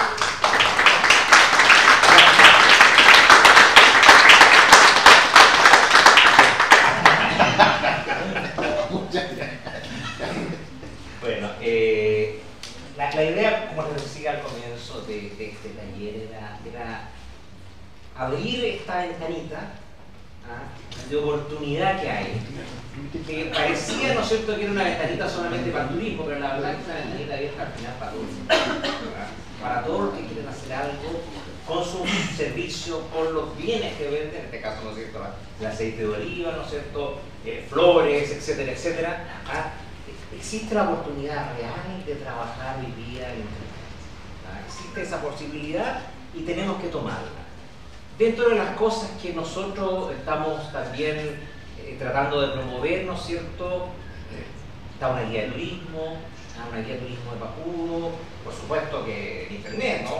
S3: Muchas gracias.
S1: Bueno, la idea, como les decía al comienzo de este taller, era abrir esta ventanita de oportunidad que hay, que parecía, ¿no es cierto?, que era una ventanita solamente para el turismo, pero la verdad es que es una ventanita abierta al final para todos, para todos los que quieren hacer algo con su servicio, con los bienes que venden, en este caso, ¿no es cierto?, el aceite de oliva, ¿no es cierto?, flores, etcétera, etcétera. Existe la oportunidad real de trabajar hoy día en Internet.
S5: existe esa posibilidad y tenemos que tomarla. Dentro de las cosas que nosotros estamos también tratando de promover, ¿no es cierto? Está una guía de turismo, una guía de turismo de Papudo, por supuesto que en internet, ¿no?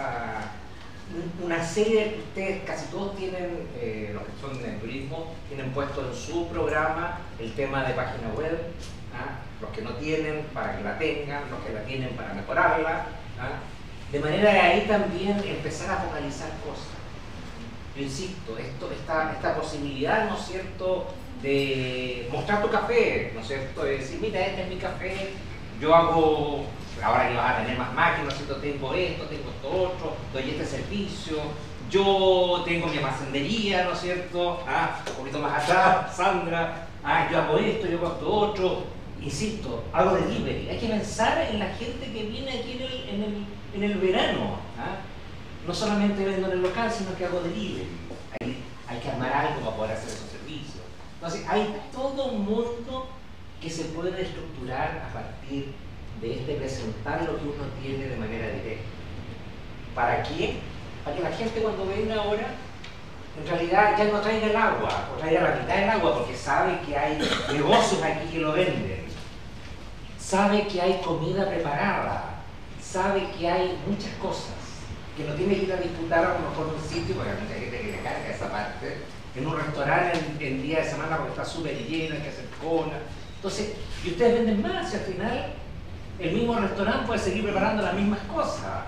S5: Una serie que ustedes casi todos tienen, los que son en turismo, tienen puesto en su programa el tema de página web, los que no tienen para que la tengan, los que la tienen para mejorarla, de manera de ahí también empezar a focalizar cosas. Yo insisto, esta posibilidad, ¿no es cierto?, de mostrar tu café, ¿no es cierto?, de decir, mira, este es mi café, yo hago, ahora que vas a tener más máquinas, ¿no es cierto?, tengo esto otro, doy este servicio, yo tengo mi almacenería, ¿no es cierto?, un poquito más atrás, Sandra, yo hago esto, yo hago esto otro, insisto, hago delivery. Hay que pensar en la gente que viene aquí en el verano, no solamente vendo en el local, sino que hago delivery. Hay que armar algo para poder hacer esos servicios. Entonces, hay todo un mundo que se puede estructurar a partir de presentar lo que uno tiene de manera directa. ¿Para qué? Para que la gente cuando venga ahora, en realidad ya no traiga el agua, o traiga la mitad del agua, porque sabe que hay negocios aquí que lo venden, sabe que hay comida preparada, sabe que hay muchas cosas, que no tiene que ir a disfrutar a lo mejor un sitio, porque hay mucha gente que le carga esa parte, en un restaurante en día de semana porque está súper lleno, hay que hacer cola. Entonces, y ustedes venden más y al final el mismo restaurante puede seguir preparando las mismas cosas.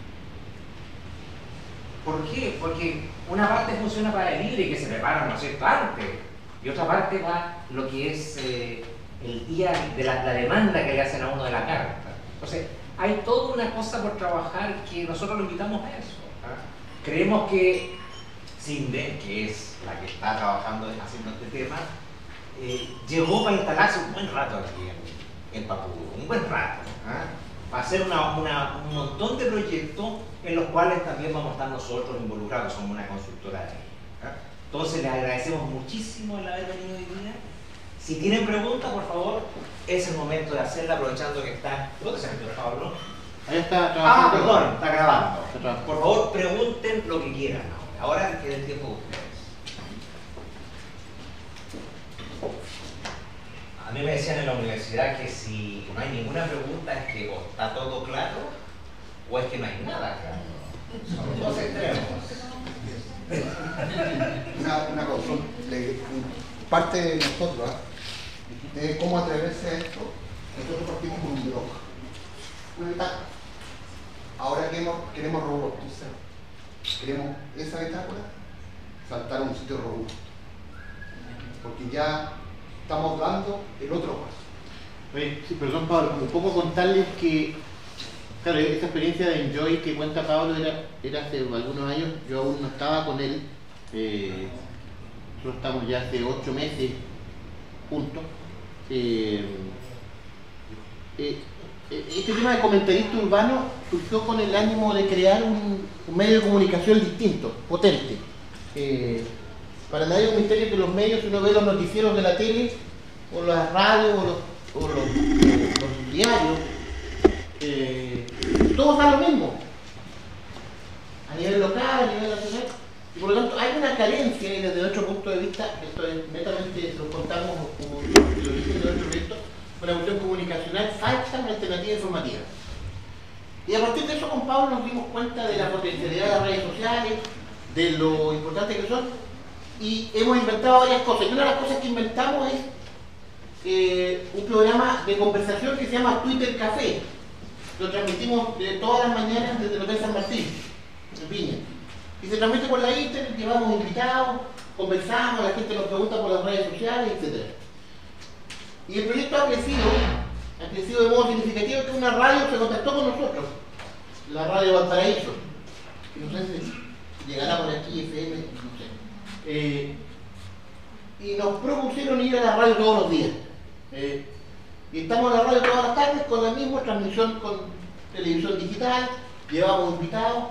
S5: ¿Por qué? Porque una parte funciona para el libre, que se prepara, ¿no es cierto?, antes, y otra parte va lo que es el día de la demanda que le hacen a uno de la carta. Entonces, hay toda una cosa por trabajar que nosotros lo invitamos a eso. Creemos que Cinde, que es la que está trabajando haciendo este tema, llegó para instalarse un buen rato aquí en Papudo, un buen rato, para hacer un montón de proyectos en los cuales también vamos a estar nosotros involucrados, somos una consultora de ahí. Entonces les agradecemos muchísimo el haber venido hoy día. Si tienen preguntas, por favor, es el momento de hacerla, aprovechando que está... ¿Dónde se metió Pablo?
S3: Ahí está trabajando.
S5: Perdón, está grabando. Por favor, pregunten lo que quieran ahora. Ahora queda el tiempo de ustedes. A mí me decían en la universidad que si no hay ninguna pregunta es que o está todo claro o es que no hay nada claro. Son dos extremos.
S2: Una cosa, parte de nosotros, de cómo atreverse a esto, nosotros partimos con un blog, una bitácora. Ahora queremos robustizar, queremos esa bitácora saltar a un sitio robusto, porque ya estamos dando el otro paso.
S3: Oye, sí, perdón Pablo, un poco contarles que, claro, esta experiencia de Enjoy que cuenta Pablo era hace algunos años, yo aún no estaba con él, nosotros estamos ya hace 8 meses juntos. Este tema de comentarista urbano surgió con el ánimo de crear un medio de comunicación distinto, potente. Para nadie es un misterio que los medios, si uno ve los noticieros de la tele, o las radios, o los diarios, todos dan lo mismo, a nivel local, a nivel nacional, y por lo tanto hay una carencia, y desde nuestro punto de vista, esto es netamente, lo contamos como el origen de nuestro proyecto, una cuestión comunicacional falsa, una alternativa informativa. Y a partir de eso con Pablo nos dimos cuenta de la potencialidad de las redes sociales, de lo importante que son, y hemos inventado varias cosas. Y una de las cosas que inventamos es un programa de conversación que se llama Twitter Café. Lo transmitimos todas las mañanas desde el Hotel San Martín, en Viña. Y se transmite por la internet, llevamos invitados, conversamos, la gente nos pregunta por las redes sociales, etc. Y el proyecto ha crecido de modo significativo, que una radio se contactó con nosotros, la radio Valparaíso. Y no sé si llegará por aquí, FM, no sé. Y nos propusieron ir a la radio todos los días. Y estamos en la radio todas las tardes con la misma transmisión con televisión digital, llevamos invitados,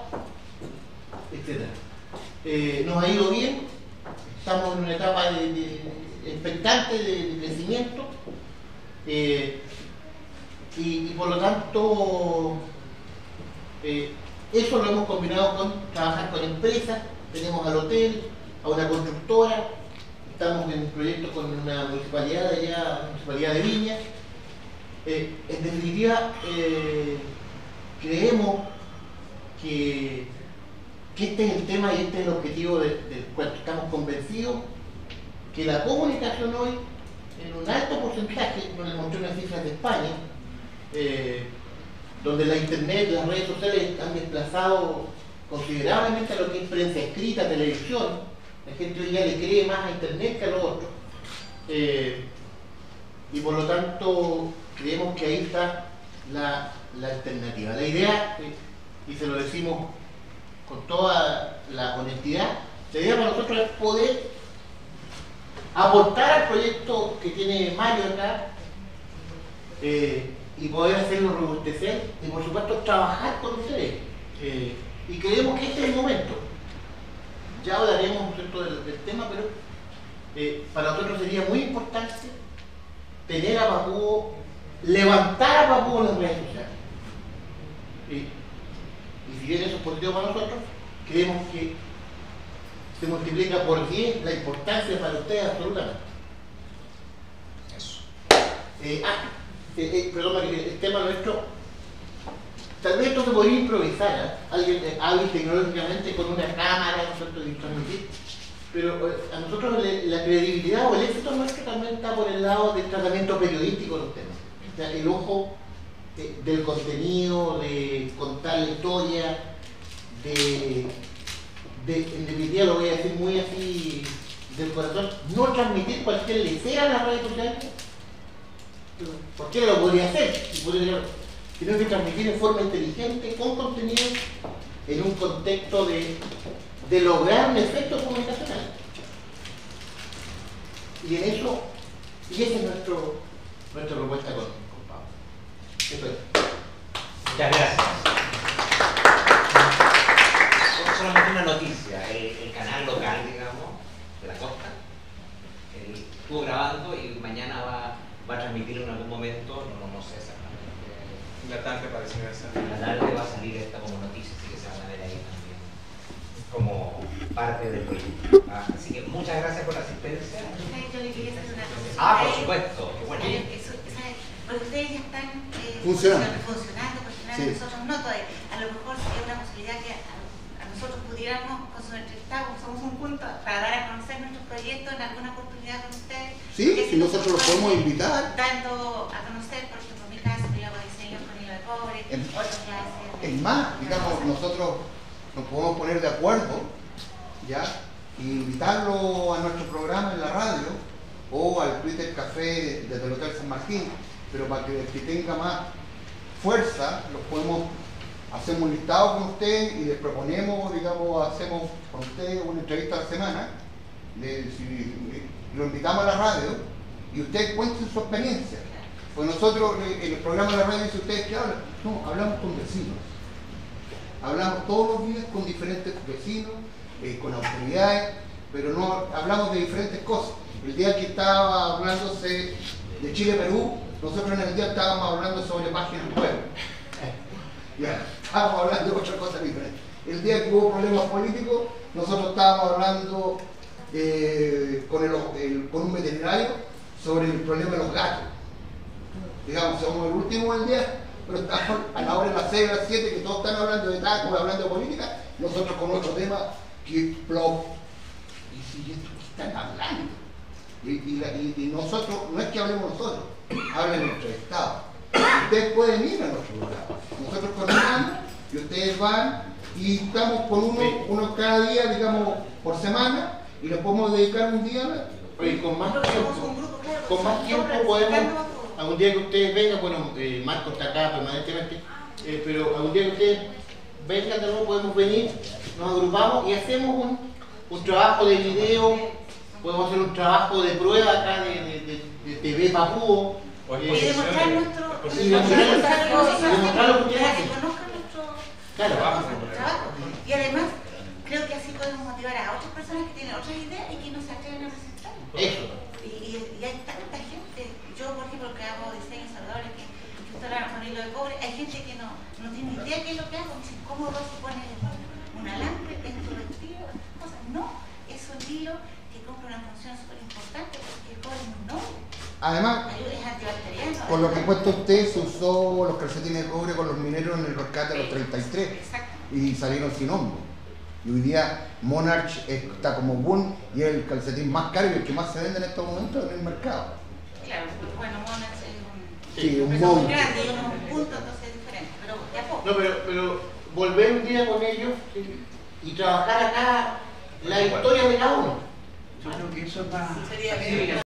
S3: etc. Nos ha ido bien, estamos en una etapa expectante de crecimiento, y por lo tanto Eso lo hemos combinado con trabajar con empresas, tenemos al hotel, a una constructora, estamos en un proyecto con una municipalidad de allá, la municipalidad de Viña. En definitiva, creemos que este es el tema y este es el objetivo del cual estamos convencidos que la comunicación hoy, en un alto porcentaje, nos le mostré unas cifras de España, donde la internet, las redes sociales han desplazado considerablemente a lo que es prensa escrita, televisión. La gente hoy ya le cree más a internet que a lo otro. Y por lo tanto, creemos que ahí está la alternativa. La idea, y se lo decimos con toda la honestidad, la idea para nosotros es poder aportar al proyecto que tiene Mario acá, y poder hacerlo robustecer y por supuesto trabajar con ustedes. Y creemos que este es el momento. Ya hablaremos, ¿cierto?, del tema, pero para nosotros sería muy importante tener a Papúo, levantar a Papúo en las redes sociales. Y si bien eso es positivo para nosotros, creemos que se multiplica por 10 la importancia para ustedes absolutamente.
S5: Eso.
S3: Perdón, el tema nuestro, tal vez esto se podría improvisar, alguien hábil tecnológicamente con una cámara, ¿no?, de transmitir, pero a nosotros la credibilidad o el éxito nuestro también está por el lado del tratamiento periodístico de los temas. O sea, el ojo del contenido, de contar la historia, en definitiva, lo voy a decir muy así del corazón, no transmitir cualquier lecera en las redes sociales. Cualquiera lo podría hacer, sino que transmitir en forma inteligente, con contenido, en un contexto de lograr un efecto comunicacional. Y en eso, y esa es nuestra propuesta con Pablo. Eso es.
S5: Muchas gracias. Solamente una noticia, el canal local, digamos, de la costa, estuvo grabando y mañana va a transmitir en algún momento, no sé exactamente.
S4: La tarde parece que va a salir.
S5: En la tarde va a salir esta como noticia, así que se van a ver ahí también como parte del proyecto. Así que muchas gracias por la asistencia.
S6: Yo le quería hacer una cosa.
S5: Por supuesto, qué bueno.
S6: Porque ustedes ya están funcionando,
S2: Sí.
S6: nosotros no todavía. A lo mejor sería una posibilidad que a nosotros pudiéramos, con su entrevistado, somos un punto para dar a conocer nuestros proyectos en alguna oportunidad con ustedes.
S2: Sí, si nosotros los podemos invitar.
S6: Dando a conocer, por ejemplo, mi caso, yo hago diseño con hilo de cobre, otras clases.
S2: Es más, digamos, nosotros nos podemos poner de acuerdo, ¿ya? E invitarlo a nuestro programa en la radio o al Twitter Café desde el Hotel San Martín, pero para que el que tenga más fuerza, los podemos hacer un listado con usted y les proponemos, digamos, hacemos con usted una entrevista a la semana, lo invitamos a la radio y ustedes cuenten su experiencia. Pues nosotros en el programa de la radio dice ustedes que hablan, no, hablamos con vecinos. Hablamos todos los días con diferentes vecinos, con autoridades, pero no hablamos de diferentes cosas. El día que estaba hablándose de Chile-Perú, nosotros en el día estábamos hablando sobre páginas web. Ya, estábamos hablando de otra cosa diferente. El día que hubo problemas políticos, nosotros estábamos hablando con un veterinario sobre el problema de los gatos. Digamos, somos el último del día, pero estamos a la hora de las 6 o las 7 que todos están hablando de tacos, hablando de política, nosotros con otro tema que blog. Y si esto que están hablando. Y nosotros, no es que hablemos nosotros, hablen nuestro Estado. Ustedes pueden ir a nuestro programa. Nosotros coordinamos y ustedes van y estamos con uno cada día, digamos, por semana, y les podemos dedicar un día.
S3: Oye, con más
S6: Somos
S3: tiempo,
S6: un grupo, claro,
S3: con más tiempo podemos, algún día que ustedes vengan, bueno, Marco está acá permanentemente, pero algún día que ustedes vengan de nuevo podemos venir, nos agrupamos y hacemos un trabajo de video, podemos hacer un trabajo de prueba acá de TV Papúo.
S6: Y demostrar nuestro
S3: y demostrar lo que ustedes
S6: para
S3: hacen.
S6: que conozcan nuestro
S3: Claro,
S6: trabajo. Y además, creo que así podemos motivar a otras personas que tienen otras ideas y que no se atreven a presentar.
S3: Eso.
S6: Y hay tanta gente, yo por ejemplo que hago diseños salvadores, que estoy con hilo de cobre, hay gente que no no tiene idea qué es lo que hago, dice, ¿cómo se pone un alambre dentro del vestido? Cosas. No, es un hilo que cumple una función súper importante porque el cobre es muy noble.
S2: Además,
S6: Es antibacteriano.
S2: con lo que cuesta usted, se usó los calcetines de cobre con los mineros en el rescate de los 33
S6: Exacto.
S2: y salieron sin hongo. Y hoy día Monarch está como boom y es el calcetín más caro y el que más se vende en estos momentos en el mercado.
S6: Claro, bueno, Monarch es un...
S2: Sí, un
S6: es
S2: monstruo.
S6: muy grande y uno es un punto, entonces es diferente, pero de a poco.
S3: No, pero volver un día con ellos y trabajar acá la historia de cada uno.
S1: Yo creo que eso es más...
S6: Sería bien.